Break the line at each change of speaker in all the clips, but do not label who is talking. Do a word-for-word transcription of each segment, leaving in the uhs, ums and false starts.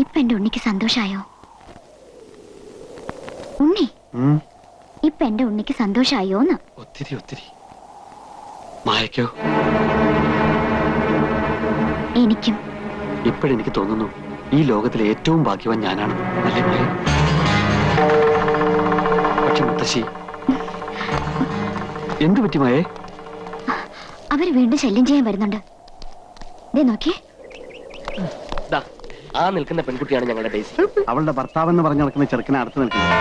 ഇപ്പൊ എന്റെ ഉണ്ണിക്ക് സന്തോഷായോ? ഉണ്ണി, ഇപ്പൊ എന്റെ ഉണ്ണിക്ക് സന്തോഷായോന്ന്?
ഒത്തിരി ഒത്തിരി. മായക്കോ?
എനിക്കും.
ഇപ്പോഴെനിക്ക് തോന്നുന്നു ഈ ലോകത്തിലെ ഏറ്റവും ഭാഗ്യവാൻ ഞാനാണ്. അല്ലേ മായ? പക്ഷെ മുത്തശ്ശി, എന്തു പറ്റി മായേ?
അവര് വീണ്ടും ശല്യം ചെയ്യാൻ വരുന്നുണ്ട്. ദേ നോക്കിയേ.
ആ നിൽക്കുന്ന പെൺകുട്ടിയാണ് ഞങ്ങളുടെ ഡേസി.
അവളുടെ ഭർത്താവെന്ന് പറഞ്ഞു നടക്കുന്ന ചെറുക്കനെ അടുത്ത് നിൽക്കുന്നത്.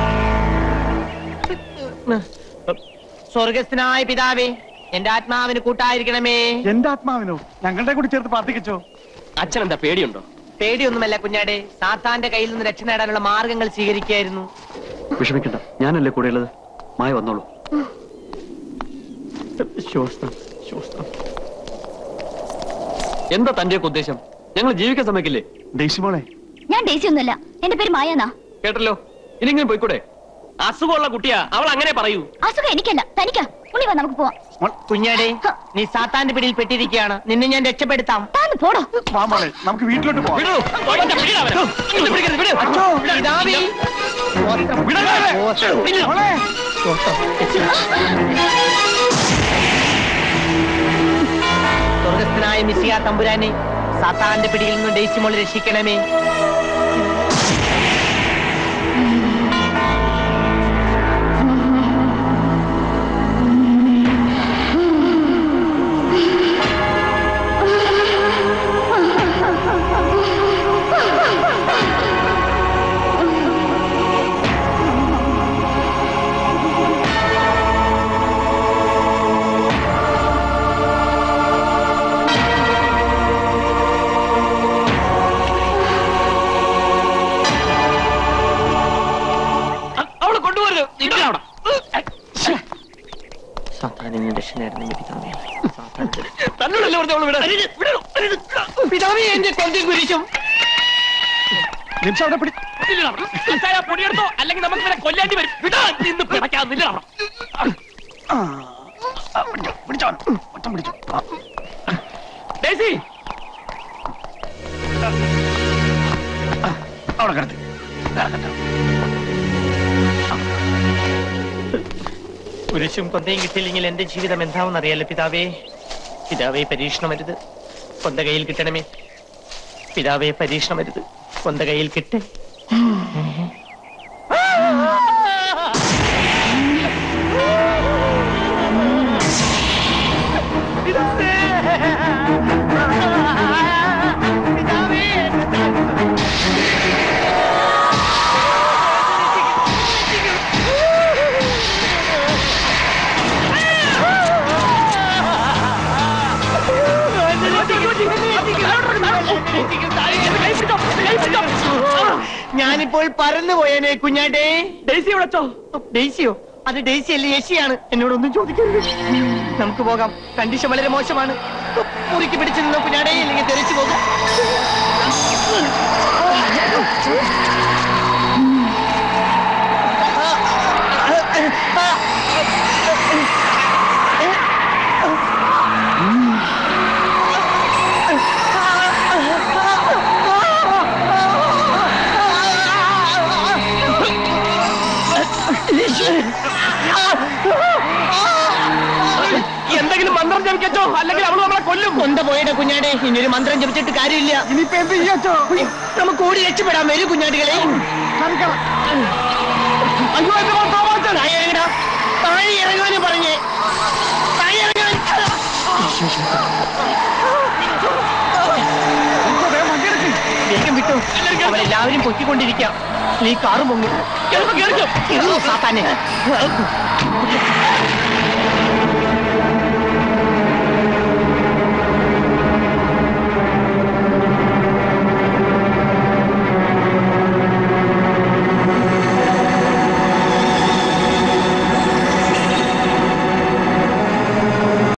സ്വർഗസ്ഥനായ പിതാവേ, എന്റെ ആത്മാവിന് കൂട്ടായിരിക്കണമേ.
എന്റെ ആത്മാവിനോ? ഞങ്ങളുടെ കൂടി ചേർത്ത് പ്രാർത്ഥിക്കച്ചോ.
അച്ഛൻ എന്താ പേടിയുണ്ടോ? പേടിയൊന്നുമല്ല കുഞ്ഞാടെ, സാത്താന്റെ കയ്യിൽ നിന്ന് രക്ഷ നേടാനുള്ള മാർഗങ്ങൾ സ്വീകരിക്കുകയായിരുന്നു.
വിഷമിക്കണ്ട, ഞാനല്ലേ കൂടെ ഉള്ളത്. മായ വന്നോളൂ. എന്താ തന്റെ ഉദ്ദേശം? ഞങ്ങൾ ജീവിക്കാൻ സമ്മതിക്കില്ലേ? ഡേസി മോളെ.
ഞാൻ ഡേസി ഒന്നുമല്ല, എന്റെ പേര് മായാന്നാ.
കേട്ടല്ലോ, ഇനിങ്ങനെ പോയിക്കൂടെ?
അസുഖമുള്ള കുട്ടിയാ, അവൾ അങ്ങനെ പറയൂ.
അസുഖം എനിക്കല്ല, തനിക്കാ. ഉണ്ണി വാ, നമുക്ക് പോവാം.
കുഞ്ഞാടെ, നീ സാത്താന്റെ പിടിയിൽ പെട്ടിരിക്കുകയാണ്. നിന്നെ ഞാൻ രക്ഷപ്പെടുത്താം.
താന്ന് പോടോ.
നമുക്ക് വീട്ടിലോട്ട് പോവാം.
സ്വർഗസ്ഥനായ മിശിഹാ തമ്പുരാനെ, സാത്താന്റെ പിടിയിൽ നിന്ന് ഡേസി മോളെ രക്ഷിക്കണമേ. അല്ലെങ്കിൽ നമുക്ക് കൊല്ലാണ്ടി വരും. കുരിശും കൊന്തയും കിട്ടിയില്ലെങ്കിൽ എന്റെ ജീവിതം എന്താണെന്ന് അറിയാലോ പിതാവേ. പിതാവേ, പരീക്ഷണമരുത്, കൊന്ത കയ്യിൽ കിട്ടണമേ. പിതാവേ, പരീക്ഷണമരുത്, കൊന്ത കയ്യിൽ കിട്ടേ. ഞാനിപ്പോൾ പറന്നു പോയേനെ കുഞ്ഞാട്ടെ. ഡേസി വിളിച്ചോ? ഡേസിയോ? അത് ഡേസി അല്ലേ, യേശിയാണ്. എന്നോടൊന്നും ചോദിക്കരുത്, നമുക്ക് പോകാം. കണ്ടീഷൻ വളരെ മോശമാണ്. മുറിക്ക് പിടിച്ചു നിന്നോ കുഞ്ഞാടേ, അല്ലെങ്കിൽ തെറിച്ചു പോകും. എന്തെങ്കിലും മന്ത്രം ജപിക്കച്ചോ, അല്ലെങ്കിൽ അവള് നമ്മളെ കൊല്ലും. കൊന്ത പോയുടെ കുഞ്ഞാടെ, ഇനിയൊരു മന്ത്രം ജപിച്ചിട്ട് കാര്യമില്ല. ഇനിയിപ്പോ എന്ത് ചെയ്യാച്ചോ? നമുക്ക് ഓടി രക്ഷപ്പെടാൻ വരൂ കുഞ്ഞാടികളെ. താഴെ ഇറങ്ങാനും പറഞ്ഞേ, താഴെ ഇറങ്ങാൻ. വേഗം വിട്ടു, അവരെല്ലാവരും പൊക്കിക്കൊണ്ടിരിക്കാം. നീ കാറ് പൊങ്ങും. സാത്താനെ